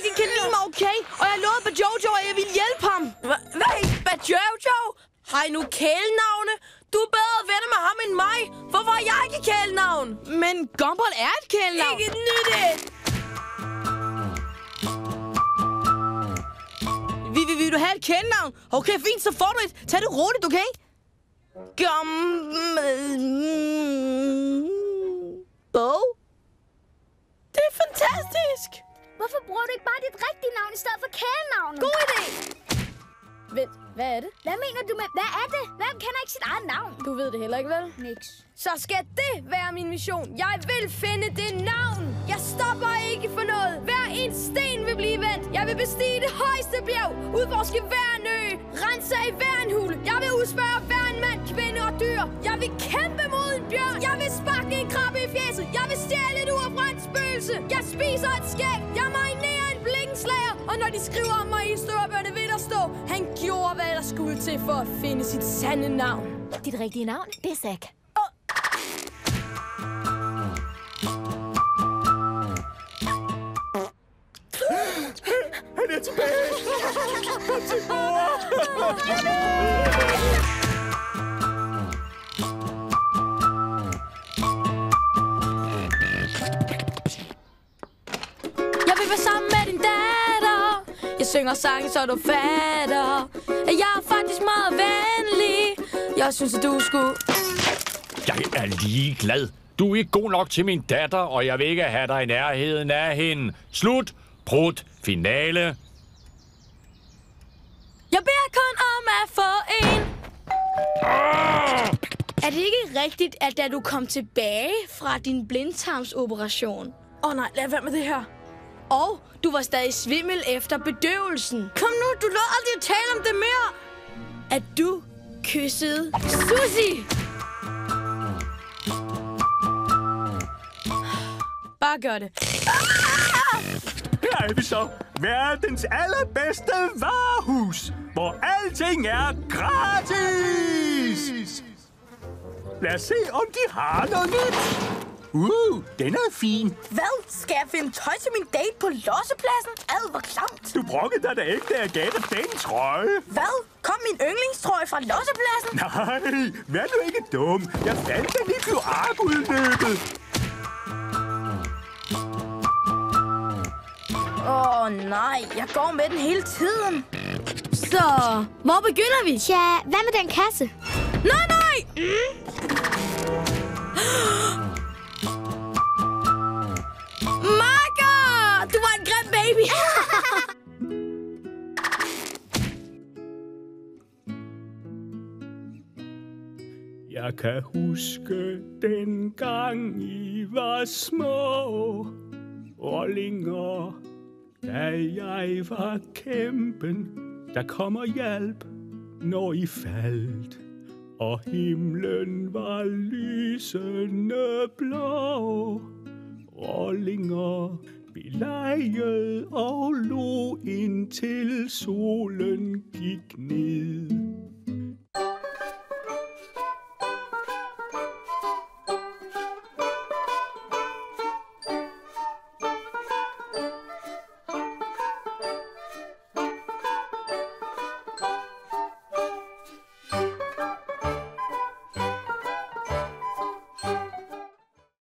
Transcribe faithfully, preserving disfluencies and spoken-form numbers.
ikke kan lide mig, okay? Og jeg lovede på Jojo, at jeg ville hjælpe ham. Hvad? Hvad, Jojo? Har I nu kælenavne? Du er bedre venner med ham end mig. Hvorfor har jeg ikke kælenavn? Men Gumball er et kælenavn. Ikke nyt et. Vil, vil, vil du have et kælenavn? Okay, fint, så får du et. Tag det roligt, okay? Gumball. Det er fantastisk. Hvorfor bruger du ikke bare dit rigtige navn i stedet for kælenavnet? God idé. Vent, hvad er det? Hvad mener du med, hvad er det? Hvem kender ikke sit eget navn? Du ved det heller ikke, vel? Niks. Så skal det være min mission. Jeg vil finde det navn. Jeg stopper ikke for noget. Hver en sten vil blive vendt. Jeg vil bestige det højeste bjerg. Udforske hver en ø. Rense i hver en hul. Jeg vil udspørge hver en mand, kvinde og dyr. Jeg vil kæmpe mod en bjørn. Jeg vil sparke en krabbe i fjeset. Jeg vil stjæle et ur fra en spøgelse. Jeg spiser et skæg. Jeg marinerer en blikkenslager. Og når de skriver om mig i historiebøgerne, vil der stå: han gjorde, hvad der skulle til for at finde sit sande navn. Dit rigtige navn, det er Zack. Han er tilbage! Kom til mor! Jeg vil være sammen med din datter. Jeg synger sange, så du fatter at jeg er faktisk meget venlig. Jeg synes, at du skulle... Jeg er ligeglad. Du er ikke god nok til min datter, og jeg vil ikke have dig i nærheden af hende. Slut. Prut. Finale. Jeg beder kun om at få en. Er det ikke rigtigt, at da du kom tilbage fra din blindtarmsoperation... Åh oh, nej, lad være med det her. Og du var stadig svimmel efter bedøvelsen. Kom nu, du lod aldrig at tale om det mere. At du kyssede Susie. Bare gør det. Her er vi så. Verdens allerbedste varehus, hvor alting er gratis. Lad os se, om de har noget nyt. Uh, den er fin. Hvad? Skal jeg finde tøj til min date på lossepladsen? Ad, hvor klamt. Du brokkede dig da ikke, da jeg gav dig den trøje. Hvad? Kom min yndlingstrøje fra lossepladsen? Nej, vær nu ikke dum. Jeg fandt den i kloakudløbet. Åh oh, nej, jeg går med den hele tiden. Så, hvor begynder vi? Tja, hvad med den kasse? Nej, nej! Mm. Marker! Du var en grim baby! Jeg kan huske dengang I var små rollinger, da jeg var kæmpen, der kommer hjælp, når I faldt, og himlen var lysende blå. Rollinger, vi legede og lo indtil solen gik ned.